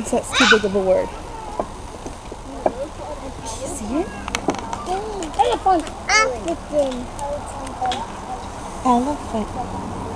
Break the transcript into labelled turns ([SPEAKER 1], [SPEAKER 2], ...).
[SPEAKER 1] thinks that's too big of a word. You see it?
[SPEAKER 2] Elephant.
[SPEAKER 1] Elephant.